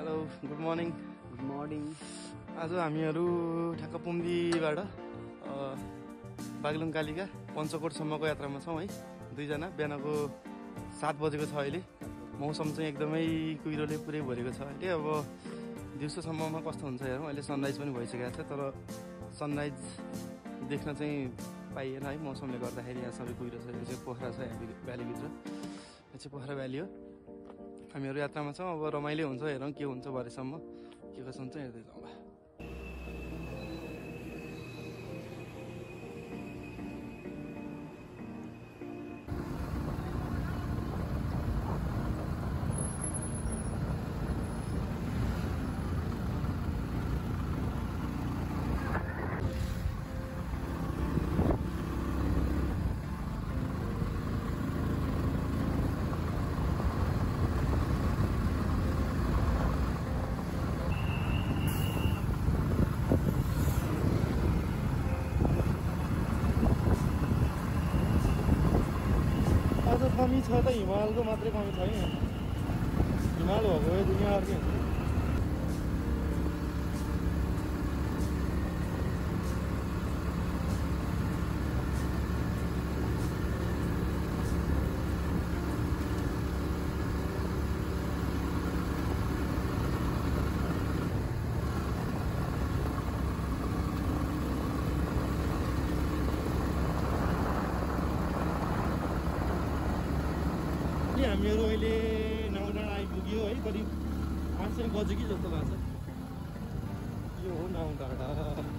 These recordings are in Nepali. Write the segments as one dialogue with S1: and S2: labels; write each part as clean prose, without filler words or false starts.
S1: Hello good morning.
S2: Good morning.
S1: आज हामीहरू ठ्याक्क पुम्दीबाट बागलुङ कालिका पञ्चकोटसम्मको यात्रामा छौँ है। दुईजना। बिहानको 7 बजेको छ अहिले। मौसम चाहिँ एकदमै कुहिरोले पुरै भरेको छ अहिले। अब दिउँसोसम्ममा कस्तो हुन्छ हेरौँ। अहिले सनराइज पनि भइसकेको छ तर सनराइज देख्न चाहिँ पाइएन है मौसमले गर्दाखेरि। यहाँ सबै कुहिरो छ। यो चाहिँ पोखरा छ यहाँ भ्यालीभित्र। यो चाहिँ पोखरा भ्याली हो। हामीहरू यात्रामा छौँ। अब रमाइलो हुन्छ हेरौँ के हुन्छ भरेसम्म के कसो हुन्छ हेर्दै जाउँ। कमी छ त हिमालको मात्रै कमी छैन। हिमाल भएको भए दुनियाँ अर्कै हुन्छ। हामीहरू अहिले नाउँडाँडा आइपुग्यो है। करिब 5 बज्यो कि जस्तो लाग्छ। यो हो नाउँडाँडा।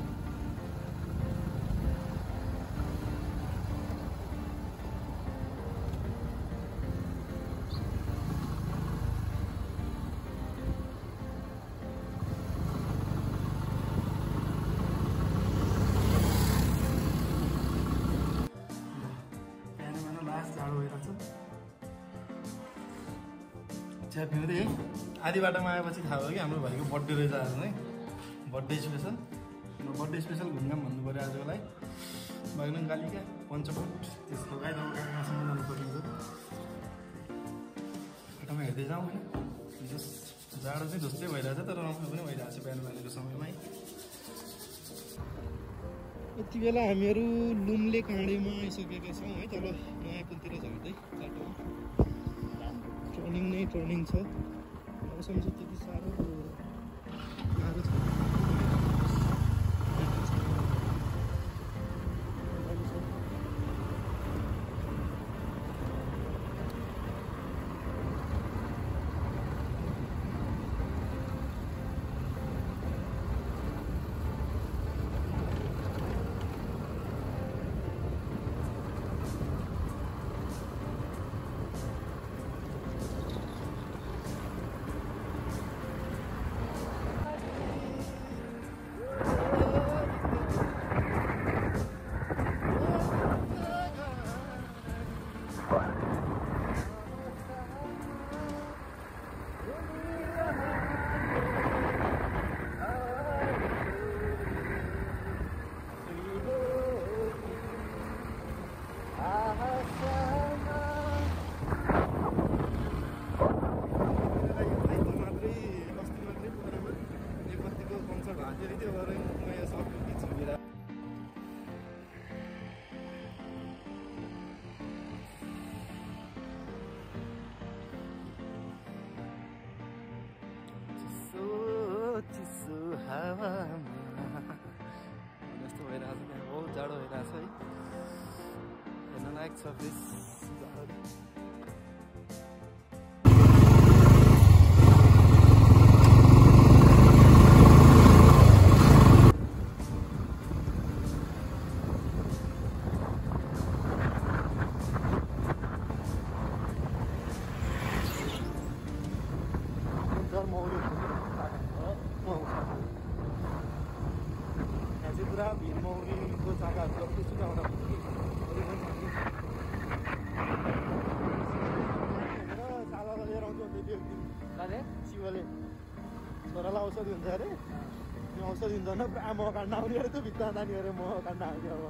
S1: बिहान लास्ट जाडो भइरहेछ। चिया पिउँदै आधी बाटोमा आएपछि थाहा भयो कि हाम्रो भाइको बर्थडे रहेछ आज नै। बर्थडे स्पेसल घुमघाम भन्नु पऱ्यो आजलाई। बागलुङ कालिका पञ्चकोट त्यसको गाईसम्म जानु पर्ने हो। बाटोमा हेर्दै जाउँ होइन। विशेष जाडो चाहिँ जस्तै भइरहेछ तर रमाइलो पनि भइरहेको छ बिहान बिहानको समयमै। यति बेला हामीहरू लुम्ले काँडेमा आइसकेका छौँ है। तल नयाँ पुलतिर झर्दै बाटोमा टर्निङ छ। मौसम चाहिँ त्यति साह्रो गाह्रो छ। जस्तो भइरहेछ त्यहाँ बहुत जाडो भइरहेछ है। हेर्न लायक छ प्लिज। पुरा भिर मौरीको जग्गाहरू जस्तो सुकाउन सालालाई लिएर आउँछ त्यो शिवले छोरालाई औषधि हुन्छ अरे। त्यो औषधि हुन्छ न पुरा मह काट्न आउने अरे। त्यो भित्ता जाने अरे मह काट्न आउने। अब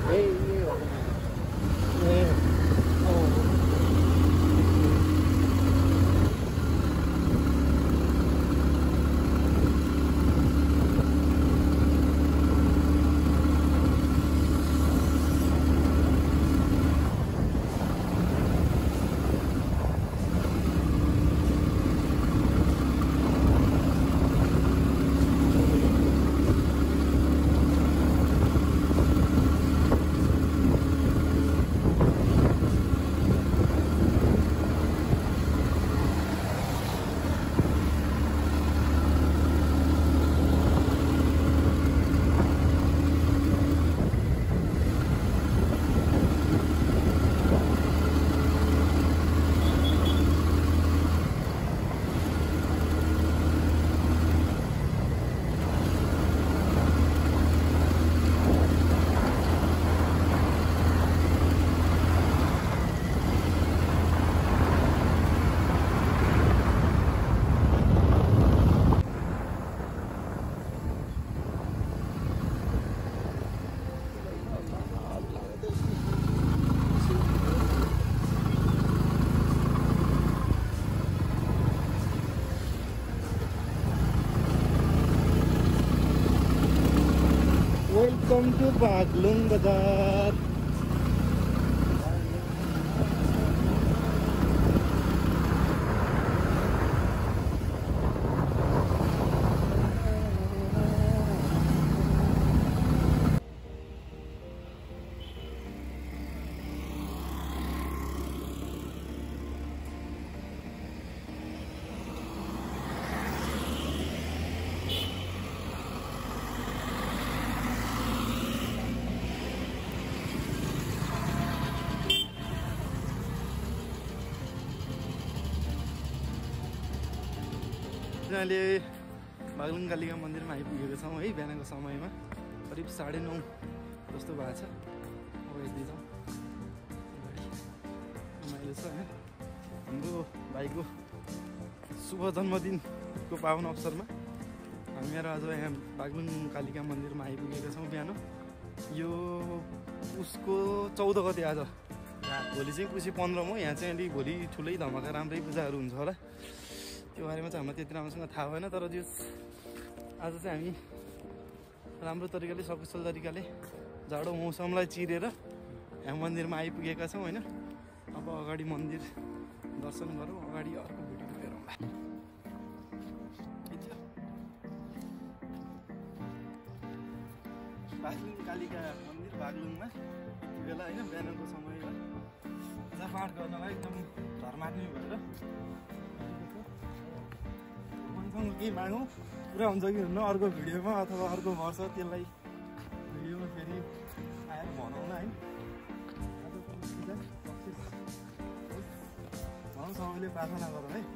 S1: Welcome to Baglung Bazaar. अहिले बागलुङ कालिका मन्दिरमा आइपुगेको छौँ है। बिहानको समयमा करिब 9:30 जस्तो भएको छ। अब यति छ रमाइलो छ होइन। हाम्रो भाइको शुभ जन्मदिनको पावन अवसरमा हामीहरू आज यहाँ बागलुङ कालिका मन्दिरमा आइपुगेका छौँ बिहान। यो उसको 14 गते आज, भोलि चाहिँ पुसी 15 हो। यहाँ चाहिँ अलिक भोलि ठुलै धमाका राम्रै पूजाहरू हुन्छ होला। त्यो बारेमा चाहिँ हामीलाई त्यति राम्रोसँग थाहा भएन, तर त्यो आज चाहिँ हामी राम्रो तरिकाले सकुशल तरिकाले जाडो मौसमलाई चिरेर यहाँ मन्दिरमा आइपुगेका छौँ होइन। अब अगाडि मन्दिर दर्शन गरौँ, अगाडि अर्को भिडियो हेरौँ। बागलुङ कालिका मन्दिर बागलुङमा त्यो बेला होइन बिहानको समयमा पूजा पाठ गर्नलाई एकदम धर्मात्मी भएर मसँग केही मागौँ पुरा हुन्छ कि हुन्न अर्को भिडियोमा अथवा अर्को वर्ष त्यसलाई भिडियोमा फेरि आएर भनौँला है। भनौँ सबैले प्रार्थना गरौँ है।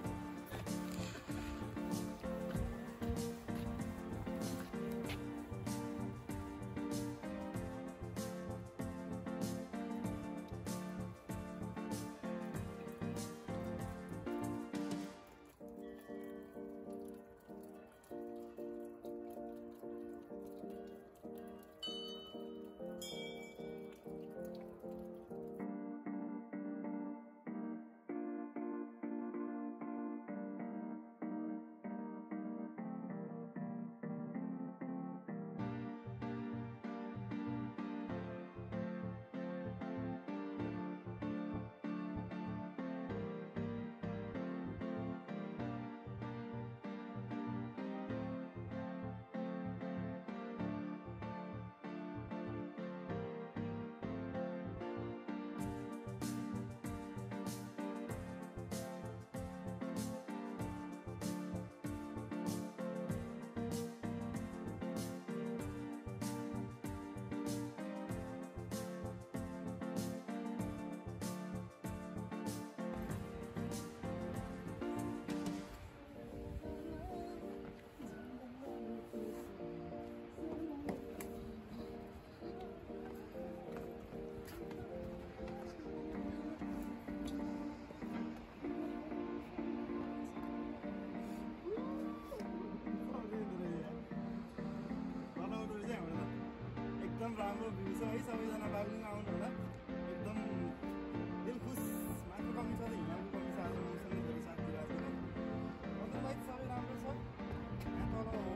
S1: राम्रो भ्यू छ है सबैजना बागलुङ आउनु होला एकदम दिल खुस माथि कमी छ त हिमालको कमी छ आज मौसमले धेरै साथ दिइरहेको छ अदरवाइज सबै राम्रो छ यहाँ तल हो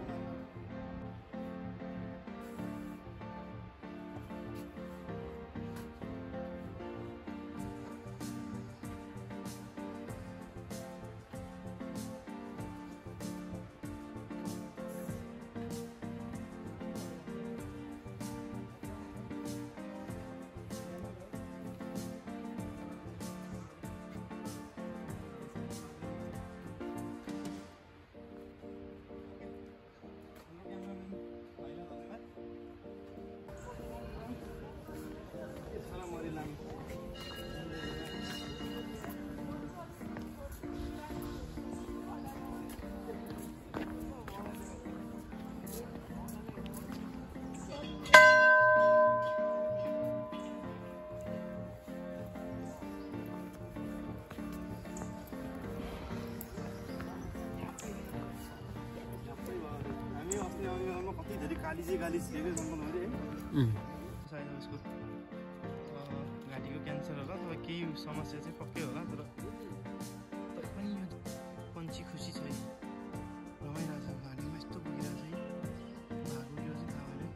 S1: गाली छिरेको जङ्गल हो अरे सायद उसको घाँटीको क्यान्सर होला अथवा केही समस्या चाहिँ पक्कै होला तर पनि यो पन्छी खुसी छ है रमाइरहेछ घाँटीमा यस्तो पुगिरहेछ है भागुयो चाहिँ थाहा भएन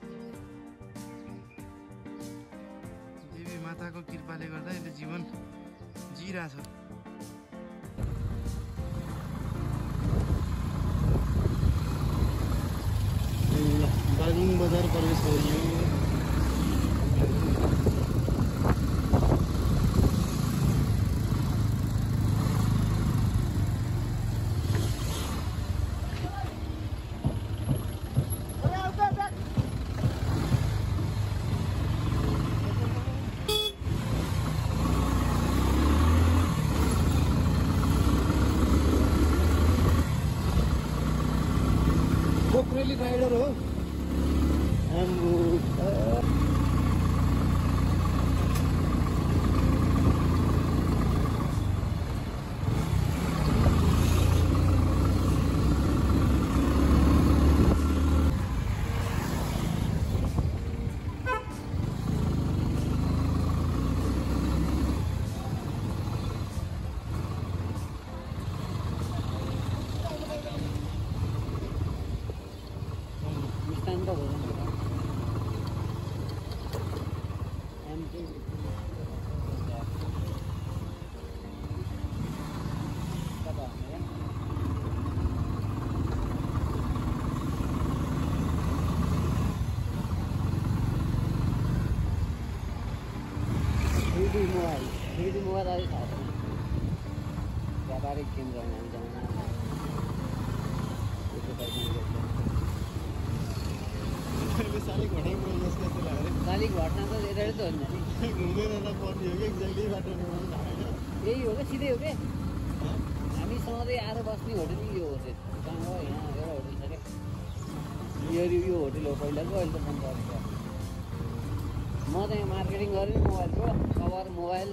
S1: देवी माताको कृपाले गर्दा यसले जीवन जिइरहेछ बागलुङ बजार प्रवेश गरियो कोक्रेली राइडर हो मोबाइल व्यापारिक केन्द्र शालिक घटना त यता त हो नि यही हो क्या सिधै हो क्या हामी सधैँ आएर बस्ने होटल यो होटल कहाँ हो यहाँ एउटा होटल छ क्या यो होटल हो पहिलाको अहिले त बन्द गरेको म त यहाँ मार्केटिङ गरेँ मोबाइलको कभर मोबाइल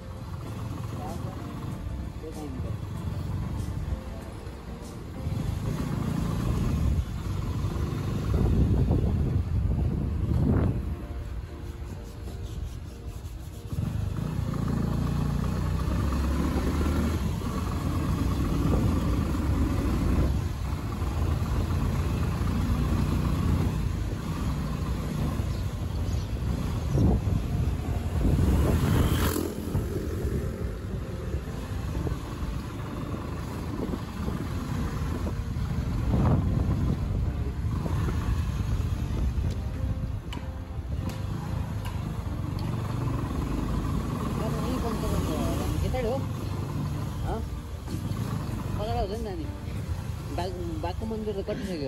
S1: बाघको मन्दिर त कटिसक्यो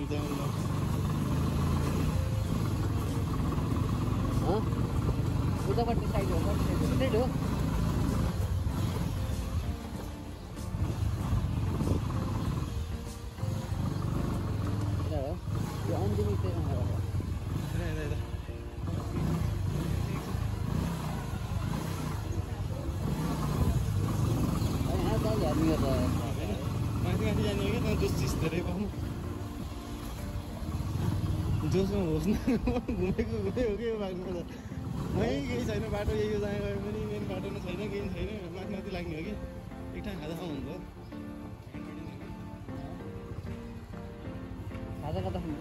S1: उतापट्टि साइड हो कटिसक्यो साइड हो यो अन्तिम जोसमा होस् न घुमेको घुमे हो कि बाग्नु मै केही छैन बाटो यही जहाँ गयो पनि मेन बाटो नै छैन केही छैन माथि माथि लाग्ने हो कि एक ठाउँ खाजा खाउँ हुन्छ
S2: खाजा कता खान्छ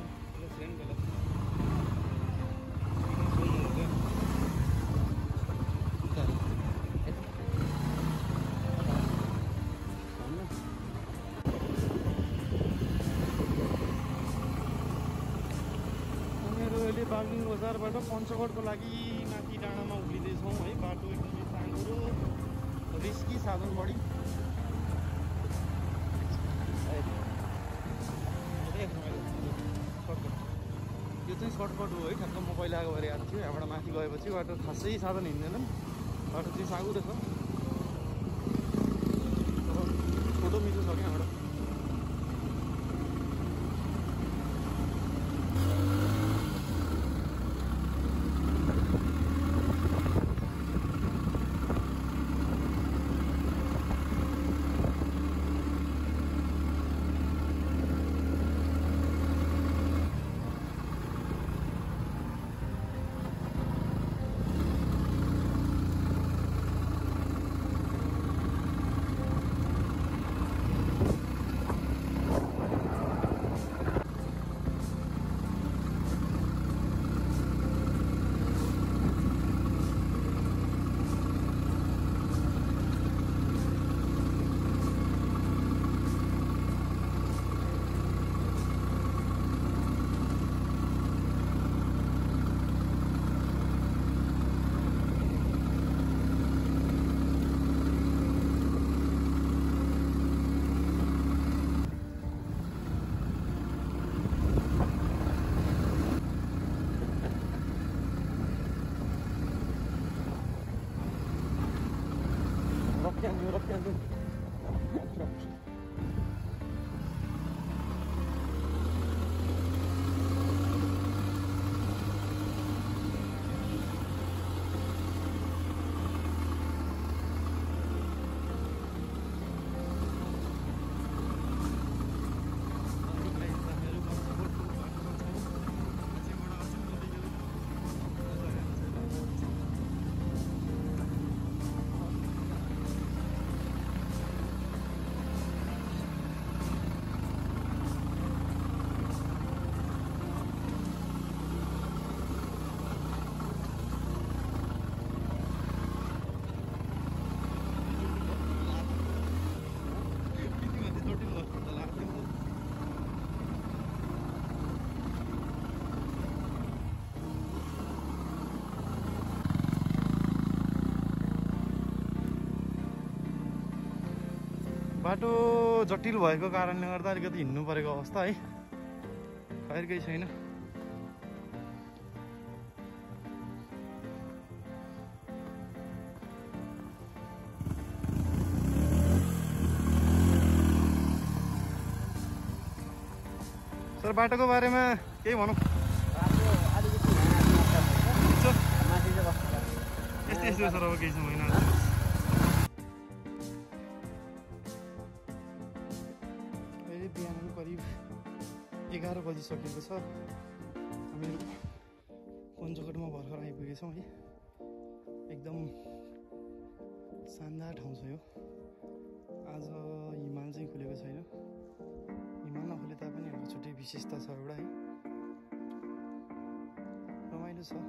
S1: बागलुङ बजारबाट पञ्चगढको लागि माथि डाँडामा उभिँदैछौँ है बाटो एकदमै साँघुरो रिस्की साधन बढी यो चाहिँ सर्टकट हो है ठ्याक्क म पहिला गएर आएको थियो यहाँबाट माथि गएपछि बाटो खासै साधन हिँड्दैनन् बाटो चाहिँ साँघुरो छ छोटो मिठो छ क्या यहाँबाट बाटो जटिल भएको कारणले गर्दा अलिकति हिँड्नु परेको अवस्था है खैर केही छैन सर बाटोको बारेमा केही भनौँ यस्तै यस्तो सर अब केही छैन बिहान करिब 11 बजिसकेको छ हामीहरू पञ्चगढमा भर्खर आइपुगेछौँ है एकदम शानदार ठाउँ छ यो आज हिमाल चाहिँ खुलेको छैन हिमाल नखुले तापनि हाम्रो छुट्टै विशेषता छ एउटा है रमाइलो छ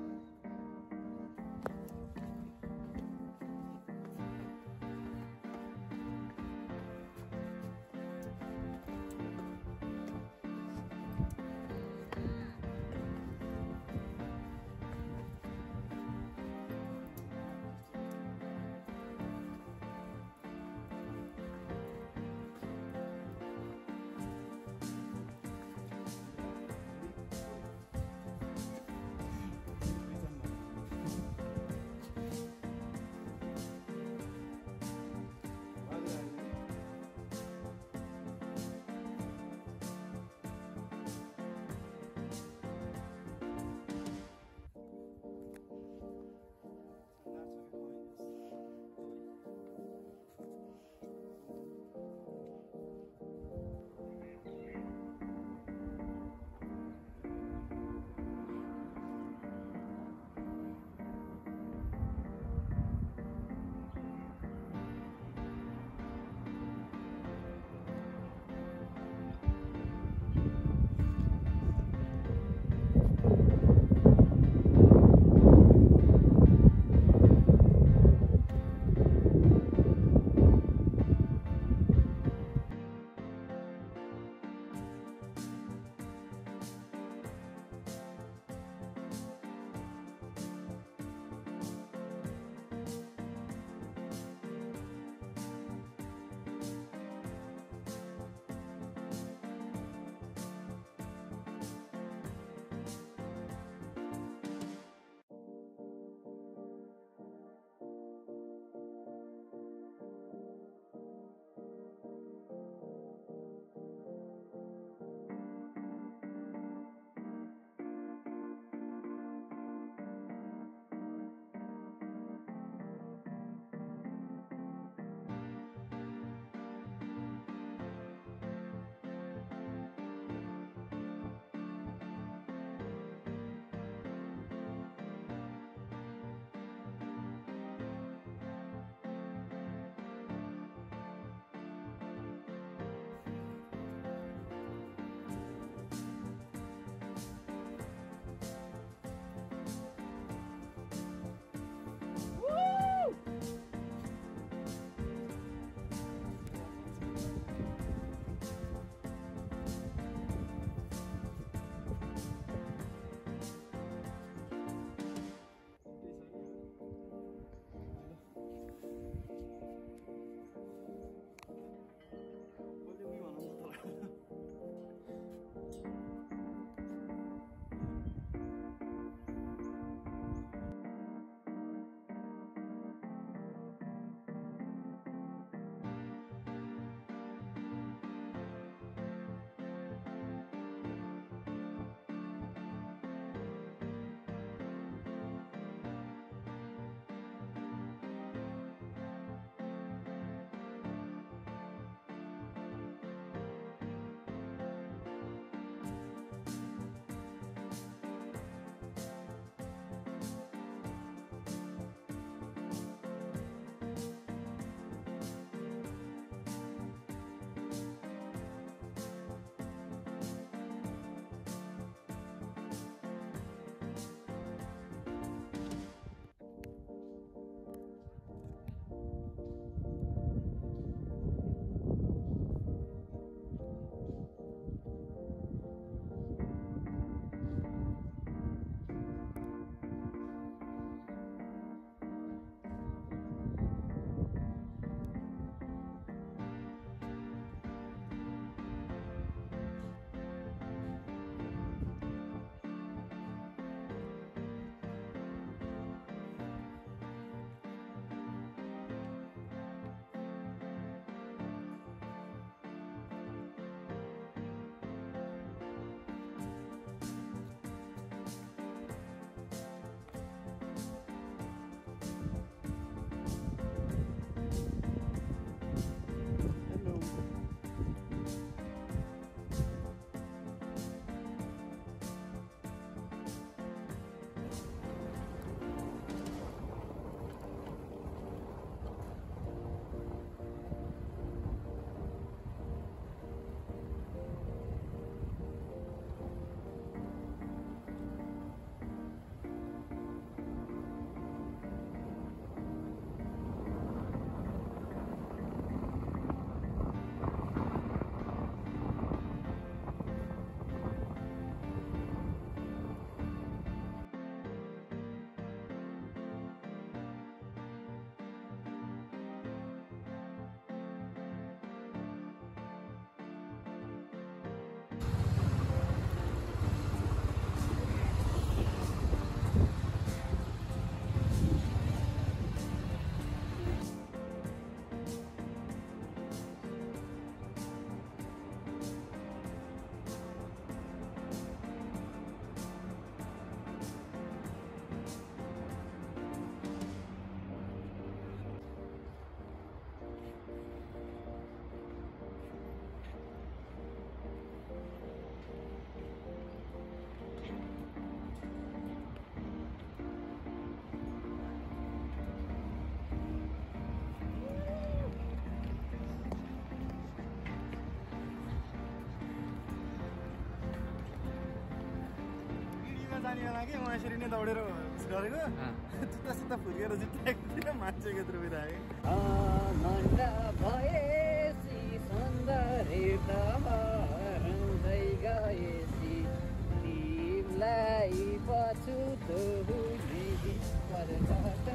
S2: जाने बेला कि म यसरी नै दौडेर गरेको जुत्ता सुत्ता फुर्केर जुत्ता एकतिर मान्छेको यत्रो बिरायो
S3: मन्दा भएसी सौन्दर्यता हराउँदै गएसी तिमीलाई पछुतो हुने पर्खट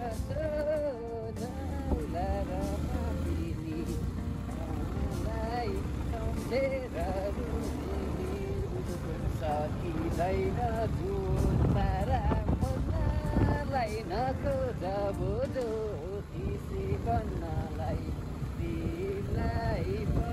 S3: सोनाउला र तिमी मलाई सम्झेर सकिँदैन जुन तारा मनालाई नखोजबो ज्योतिषी बन्नलाई तिमीलाई